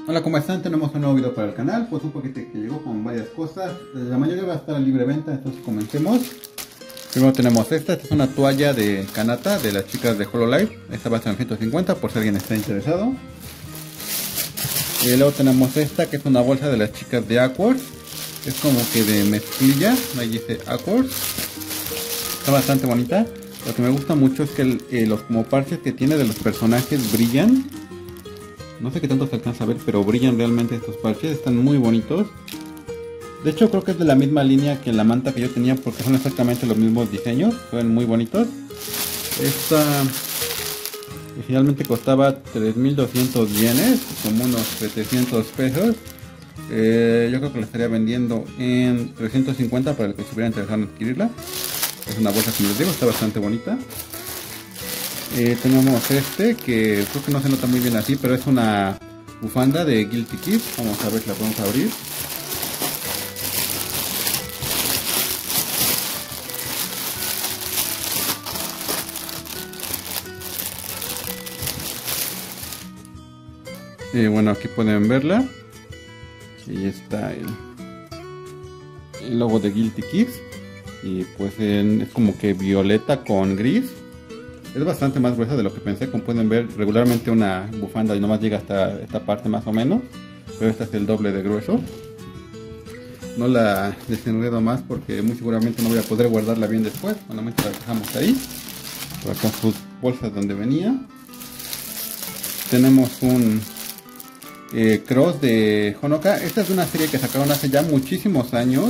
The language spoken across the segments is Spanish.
Hola, ¿cómo están? Tenemos un nuevo video para el canal, pues un paquete que llegó con varias cosas. La mayoría va a estar a libre venta, entonces comencemos. Primero tenemos esta es una toalla de Kanata de las chicas de Hololive. Esta va a estar en 150 por si alguien está interesado. Y luego tenemos esta que es una bolsa de las chicas de Aquars. Es como que de mezclilla, ahí dice Aquars. Está bastante bonita. Lo que me gusta mucho es que los como parches que tiene de los personajes brillan. No sé qué tanto se alcanza a ver, pero brillan realmente estos parches, están muy bonitos. De hecho creo que es de la misma línea que la manta que yo tenía porque son exactamente los mismos diseños, son muy bonitos. Esta originalmente costaba 3.200 yenes, como unos 700 pesos. Yo creo que la estaría vendiendo en 350 para el que estuviera interesado en adquirirla. Es una bolsa, como les digo, está bastante bonita. Tenemos este que creo que no se nota muy bien así, pero es una bufanda de Guilty Kids. Vamos a ver si la podemos abrir. Bueno, aquí pueden verla. Y está el logo de Guilty Kids. Y pues es como que violeta con gris. Es bastante más gruesa de lo que pensé. Como pueden ver, regularmente una bufanda y nomás llega hasta esta parte más o menos, pero esta es el doble de grueso. No la desenredo más porque muy seguramente no voy a poder guardarla bien después. Solamente la dejamos ahí. Por acá sus bolsas donde venía. Tenemos un cross de Honoka. Esta es una serie que sacaron hace ya muchísimos años.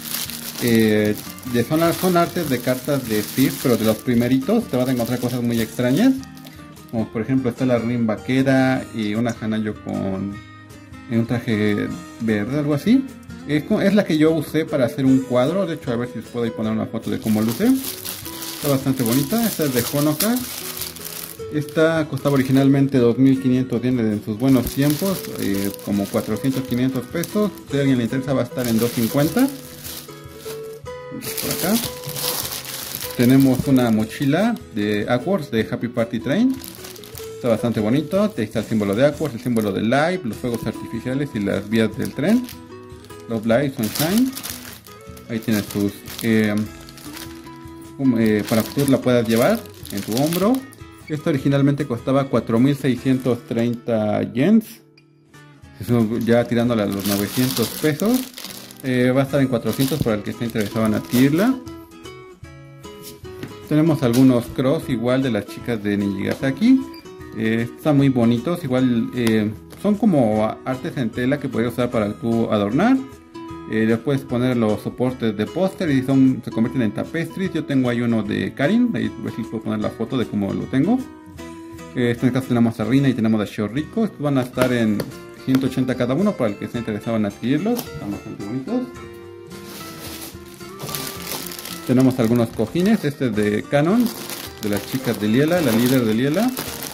Son artes de cartas de Steve, pero de los primeritos. Te vas a encontrar cosas muy extrañas, como por ejemplo está la Rin vaquera y una Hanayo con un traje verde, algo así. Es la que yo usé para hacer un cuadro. De hecho, a ver si les puedo poner una foto de cómo luce. Está bastante bonita. Esta es de Honoka. Esta costaba originalmente 2.500 yenes en sus buenos tiempos, como 400-500 pesos. Si a alguien le interesa, va a estar en 250. Por acá tenemos una mochila de Aquars de Happy Party Train. Está bastante bonito. Ahí está el símbolo de Aquars, el símbolo de Live, los fuegos artificiales y las vías del tren. Love Live Sunshine. Ahí tienes tus para que tú la puedas llevar en tu hombro. Esto originalmente costaba 4.630 yens. Eso ya tirándole a los 900 pesos. Va a estar en 400 para el que esté interesado en adquirirla. Tenemos algunos cross igual de las chicas de Nijigasaki. Están muy bonitos. Igual son como artes en tela que podrías usar para tú adornar. Le puedes poner los soportes de póster y se convierten en tapestries. Yo tengo ahí uno de Karin. Ahí les puedo poner la foto de cómo lo tengo. En este caso tenemos a Rina y tenemos a Shioriko. Estos van a estar en 180 cada uno para el que esté interesado en adquirirlos. Están bastante bonitos. Tenemos algunos cojines. Este es de Canon, de las chicas de Liela, la líder de Liela.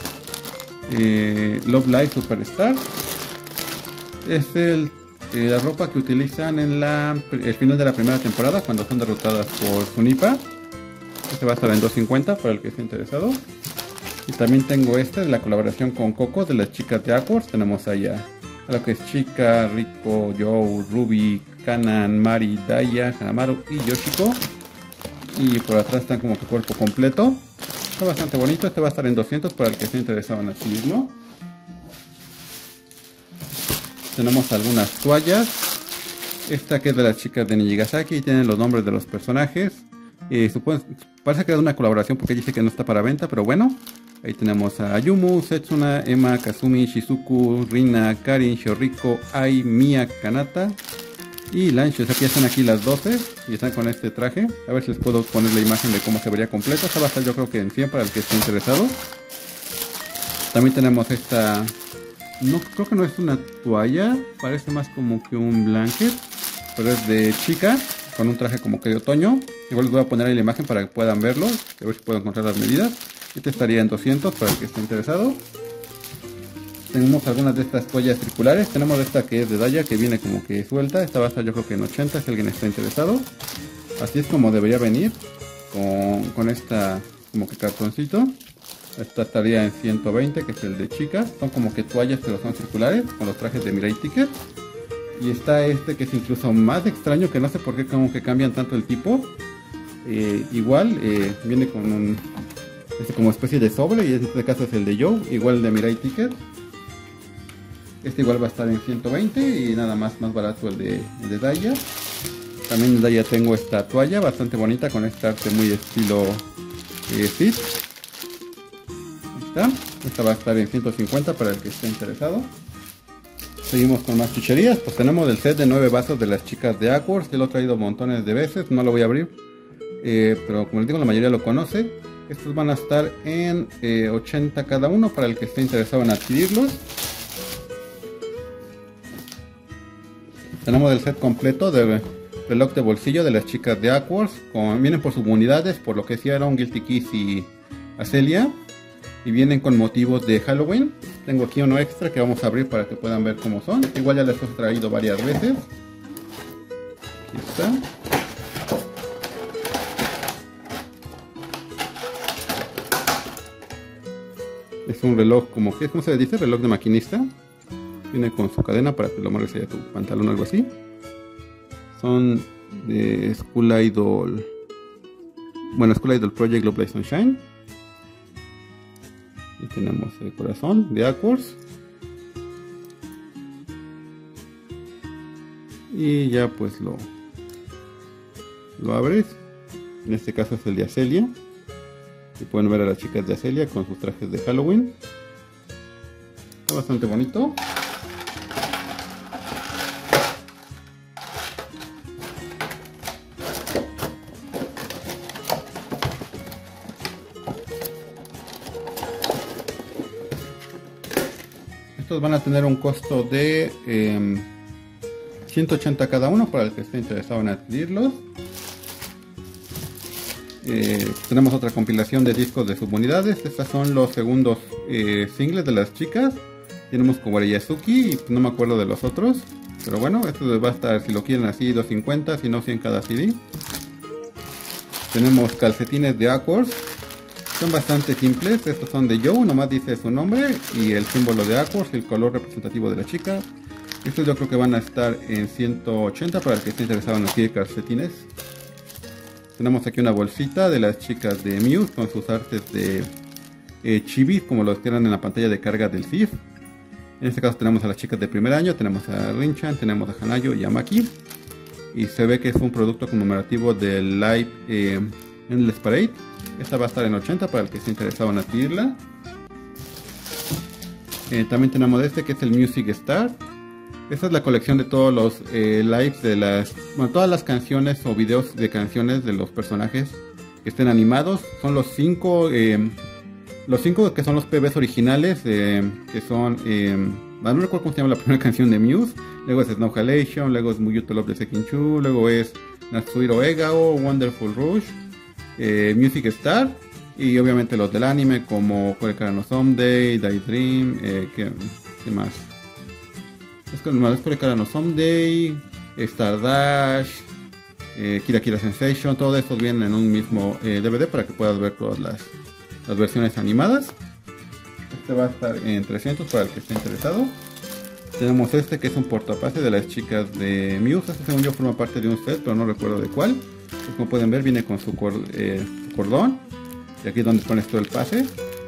Love Live Superstar. Es la ropa que utilizan en el final de la primera temporada cuando son derrotadas por Sunipa. Este va a estar en 250 para el que esté interesado. Y también tengo de la colaboración con Coco de las chicas de Aquars. Tenemos allá a lo que es Chica, Rico, Joe, Ruby, Kanan, Mari, Daya, Hanamaru y Yoshiko. Y por atrás están como que cuerpo completo. Está bastante bonito. Este va a estar en 200 para el que esté interesado en adquirirlo. Tenemos algunas toallas. Esta que es de las chicas de Nijigasaki y tienen los nombres de los personajes. Parece que es una colaboración porque dice que no está para venta, pero bueno. Ahí tenemos a Ayumu, Setsuna, Emma, Kazumi, Shizuku, Rina, Karin, Shioriko, Ai, Mia, Kanata y Lancho. Aquí están aquí las 12 y están con este traje. A ver si les puedo poner la imagen de cómo se vería completo. Esta va a estar yo creo que en 100 para el que esté interesado. También tenemos esta... No, creo que no es una toalla. Parece más como que un blanket. Pero es de chica con un traje como que de otoño. Igual les voy a poner ahí la imagen para que puedan verlo. A ver si puedo encontrar las medidas. Este estaría en 200 para el que esté interesado. Tenemos algunas de estas toallas circulares. Tenemos esta que es de Daya, que viene como que suelta. Esta va a estar yo creo que en 80 si alguien está interesado. Así es como debería venir. Con esta como que cartoncito. Esta estaría en 120, que es el de chicas. Son como que toallas, pero son circulares, con los trajes de Mirai Ticket. Y está este que es incluso más extraño, que no sé por qué como que cambian tanto el tipo. Igual viene con un como especie de sobre, y en este caso es el de Joe, igual el de Mirai Ticket. Este igual va a estar en 120 y nada más barato el de Daya. También en Daya tengo esta toalla bastante bonita con este arte muy estilo Fit. Esta va a estar en 150 para el que esté interesado. Seguimos con más chucherías. Pues tenemos el set de 9 vasos de las chicas de Aquars, que lo he traído montones de veces, no lo voy a abrir, pero como les digo, la mayoría lo conoce. Estos van a estar en 80 cada uno para el que esté interesado en adquirirlos. Tenemos el set completo de reloj de bolsillo de las chicas de Aquars. Vienen por subunidades, por lo que hicieron Guilty Kiss y Acelia. Y vienen con motivos de Halloween. Tengo aquí uno extra que vamos a abrir para que puedan ver cómo son. Igual ya les he traído varias veces. Aquí está. Es un reloj como que, ¿cómo se le dice? Reloj de maquinista. Viene con su cadena para que lo amarres a tu pantalón o algo así. Son de School Idol. Bueno, School Idol Project Love Light Sunshine. Y tenemos el corazón de Aquars. Y ya pues lo abres. En este caso es el de Acelia. Y pueden ver a las chicas de Acelia con sus trajes de Halloween. Está bastante bonito. Estos van a tener un costo de 180 cada uno para el que esté interesado en adquirirlos. Tenemos otra compilación de discos de subunidades. Estos son los segundos singles de las chicas. Tenemos Kogure Yasuki y no me acuerdo de los otros. Pero bueno, esto les va a estar, si lo quieren así, 250, si no 100 cada CD. Tenemos calcetines de Aquars. Son bastante simples. Estos son de Joe, nomás dice su nombre y el símbolo de Aquars y el color representativo de la chica. Estos yo creo que van a estar en 180 para el que esté interesado en adquirir calcetines. Tenemos aquí una bolsita de las chicas de Muse con sus artes de chibi, como los que eran en la pantalla de carga del CIF. En este caso tenemos a las chicas de primer año, tenemos a Rinchan, tenemos a Hanayo y a Maki. Y se ve que es un producto conmemorativo del Live Endless Parade. Esta va a estar en 80 para el que esté interesado en adquirirla. También tenemos este que es el Music Star. Esta es la colección de todos los lives de todas las canciones o videos de canciones de los personajes que estén animados. Son los 5 que son los PVs originales, que son, no recuerdo cómo se llama la primera canción de Muse. Luego es Snow Halation, luego es Muyu to Love de Sekinchu, luego es Natsuhiro Egao, Wonderful Rush, Music Star, y obviamente los del anime como Korekara no Someday, Daydream, ¿qué más? Es Korekara no Someday, Stardust, Kira Kira Sensation. Todos estos vienen en un mismo DVD para que puedas ver todas las versiones animadas. Este va a estar en 300 para el que esté interesado. Tenemos este que es un portapase de las chicas de Muse. Este según yo forma parte de un set, pero no recuerdo de cuál. Pues como pueden ver viene con su cordón. Y aquí es donde pones todo el pase.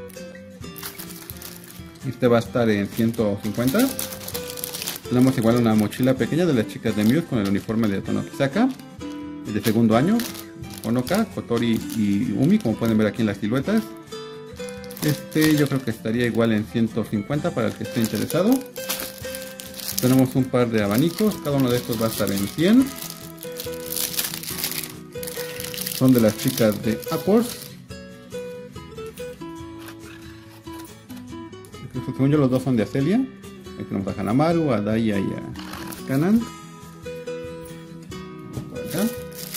Este va a estar en 150. Tenemos igual una mochila pequeña de las chicas de Muse con el uniforme de Tono Kisaka, de segundo año. Honoka, Kotori y Umi, como pueden ver aquí en las siluetas. Este yo creo que estaría igual en 150 para el que esté interesado. Tenemos un par de abanicos, cada uno de estos va a estar en 100. Son de las chicas de Aquars. Según yo los dos son de Acelia. Aquí tenemos a Hanamaru, a Daya y a Kanan. Por acá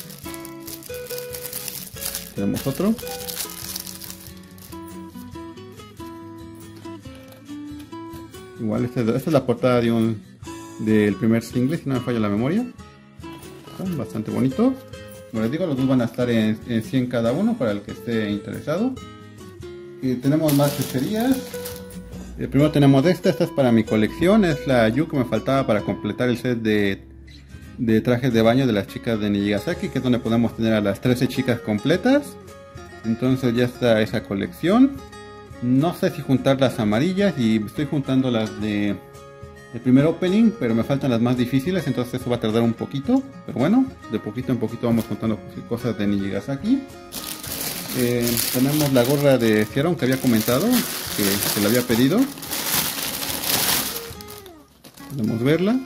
tenemos otro. Igual esta es la portada del primer single, si no me falla la memoria. Están bastante bonitos. Como les digo, los dos van a estar en 100 cada uno para el que esté interesado. Tenemos más chucherías. Primero tenemos esta es para mi colección, es la Yu que me faltaba para completar el set de trajes de baño de las chicas de Nijigasaki, que es donde podemos tener a las 13 chicas completas. Entonces ya está esa colección. No sé si juntar las amarillas y estoy juntando las de el primer opening, pero me faltan las más difíciles, entonces eso va a tardar un poquito. Pero bueno, de poquito en poquito vamos juntando cosas de Nijigasaki. Tenemos la gorra de Ciaron que había comentado, que la había pedido. Podemos verla.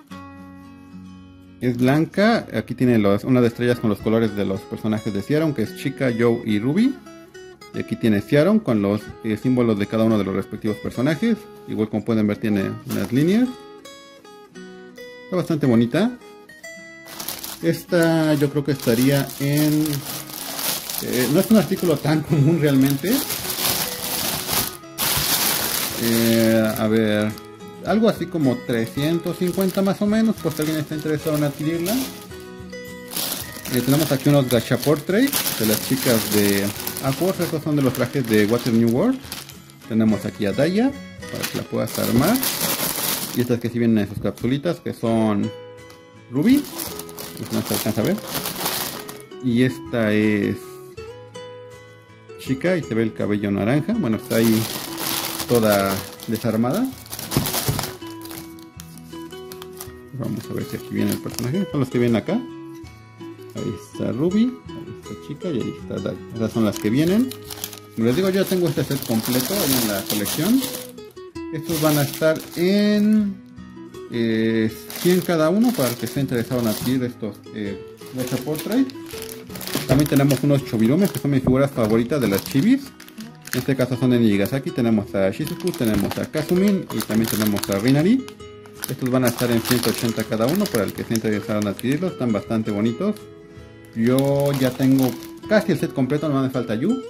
Es blanca, aquí tiene una de estrellas con los colores de los personajes de Ciaron, que es Chica, Joe y Ruby. Y aquí tiene Ciaron con los símbolos de cada uno de los respectivos personajes. Igual como pueden ver tiene unas líneas. Está bastante bonita. Esta yo creo que estaría en... no es un artículo tan común realmente. A ver, algo así como 350 más o menos, pues si alguien está interesado en adquirirla. Tenemos aquí unos gacha portrait de las chicas de Aquos, estos son de los trajes de Water New World. Tenemos aquí a Daya, para que la puedas armar. Y estas que sí vienen en sus capsulitas, que son Ruby, no se alcanza a ver. Y esta es Chica y se ve el cabello naranja, bueno, está ahí toda desarmada. Vamos a ver si aquí viene el personaje, son los que vienen acá. Ahí está Ruby, ahí está Chica y ahí está Dai. Esas son las que vienen. Como les digo, yo tengo este set completo ahí en la colección. Estos van a estar en 100 cada uno para el que esté interesado en adquirir estos gacha portrait. También tenemos unos chobirumes que son mis figuras favoritas de las chibis. En este caso son de Nijigasaki. Tenemos a Shizuku, tenemos a Kazumin y también tenemos a Rinari. Estos van a estar en 180 cada uno para el que esté interesado en adquirirlos. Están bastante bonitos. Yo ya tengo casi el set completo, no me falta Yu.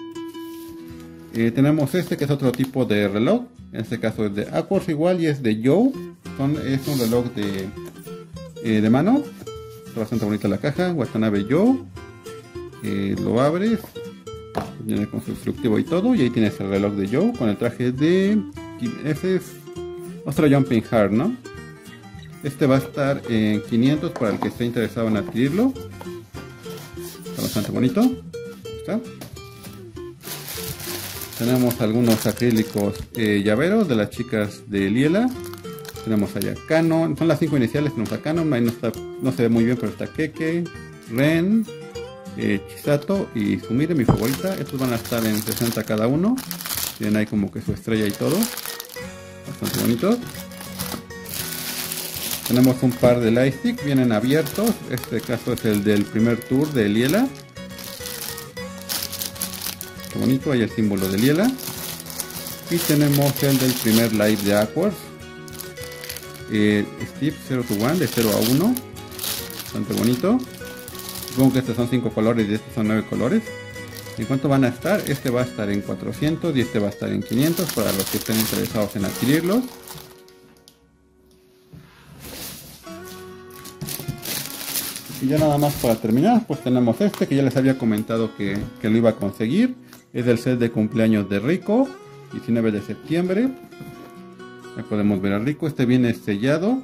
Tenemos este que es otro tipo de reloj. En este caso es de Aquos igual y es de Joe. Es un reloj de mano. Está bastante bonita la caja. Watanabe Joe. Lo abres. Viene con su instructivo y todo. Y ahí tienes el reloj de Joe con el traje de... Ese es otro Jumping Heart, ¿no? Este va a estar en 500 para el que esté interesado en adquirirlo. Está bastante bonito. ¿Está? Tenemos algunos acrílicos llaveros de las chicas de Liela. Tenemos allá Canon, son las 5 iniciales. Tenemos a Canon, ahí no se ve muy bien, pero está Keke, Ren, Chisato y Sumire, mi favorita. Estos van a estar en 60 cada uno. Tienen ahí como que su estrella y todo. Bastante bonitos. Tenemos un par de lightstick, vienen abiertos. Este caso es el del primer tour de Liela. Qué bonito, hay el símbolo de Liela. Y tenemos el del primer live de Aquos. Steve 0 to 1, de 0 a 1. Bastante bonito. Supongo que estos son 5 colores y estos son 9 colores. ¿En cuánto van a estar? Este va a estar en 400 y este va a estar en 500 para los que estén interesados en adquirirlos. Y ya nada más para terminar, pues tenemos este que ya les había comentado que lo iba a conseguir. Es el set de cumpleaños de Rico, 19 de septiembre. Ahí podemos ver a Rico, este viene sellado.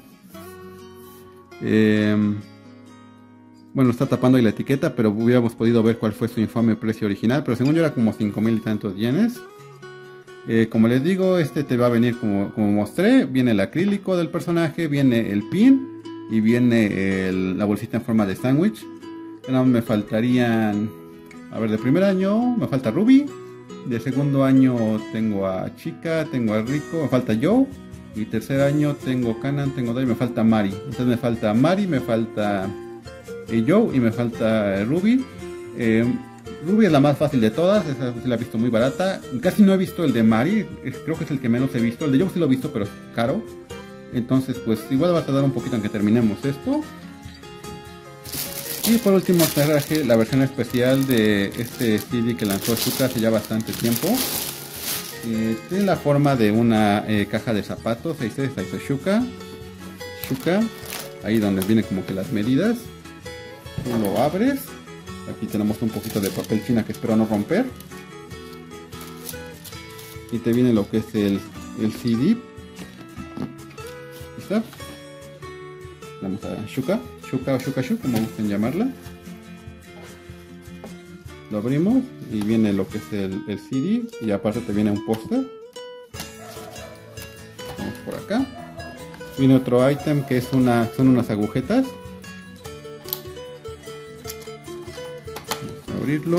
Bueno, está tapando ahí la etiqueta, pero hubiéramos podido ver cuál fue su infame precio original. Pero según yo era como 5,000 y tantos yenes. Como les digo, este te va a venir como mostré. Viene el acrílico del personaje, viene el pin y viene la bolsita en forma de sándwich. Ahora me faltarían, a ver, de primer año me falta Ruby. De segundo año tengo a Chica, tengo a Rico, me falta Joe. Y tercer año tengo Kanan, tengo Dai, me falta Mari. Entonces me falta Mari, me falta Joe y me falta Ruby. Ruby es la más fácil de todas, esa sí la he visto muy barata. Casi no he visto el de Mari, creo que es el que menos he visto. El de Joe sí lo he visto, pero es caro. Entonces pues igual va a tardar un poquito en que terminemos esto. Y por último traje la versión especial de este CD que lanzó Shuka hace ya bastante tiempo. Tiene la forma de una caja de zapatos. Ahí está Shuka. Ahí donde viene como que las medidas. Tú lo abres. Aquí tenemos un poquito de papel china que espero no romper. y te viene lo que es el CD. ¿Está? Vamos a Shuka o Shukashu, como gusten llamarla. Lo abrimos y viene lo que es el CD, y aparte te viene un póster. Vamos por acá. Viene otro ítem que son unas agujetas. Vamos a abrirlo.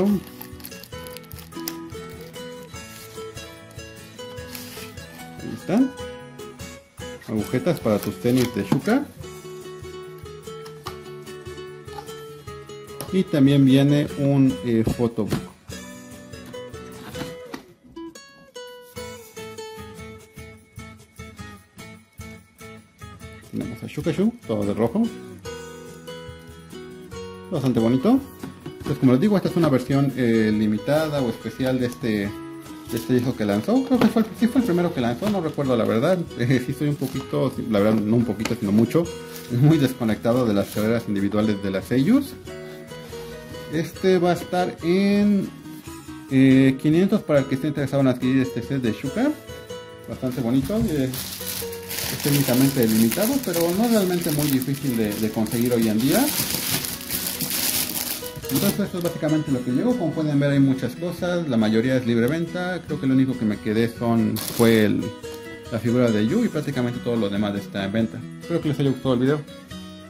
Ahí están. Agujetas para tus tenis de Shuka. Y también viene un photobook. Tenemos a Shukashu, todo de rojo. Bastante bonito. Pues como les digo, esta es una versión limitada o especial de este disco que lanzó. Creo que sí fue el primero que lanzó, no recuerdo la verdad. Sí estoy un poquito, la verdad no un poquito, sino mucho, muy desconectado de las carreras individuales de las Seiyus. Este va a estar en 500 para el que esté interesado en adquirir este set de Shuka. Bastante bonito. Es técnicamente limitado, pero no realmente muy difícil de conseguir hoy en día. Entonces esto es básicamente lo que llegó. Como pueden ver hay muchas cosas, la mayoría es libre venta. Creo que lo único que me quedé fue la figura de Yu, y prácticamente todo lo demás está en venta. Espero que les haya gustado el video.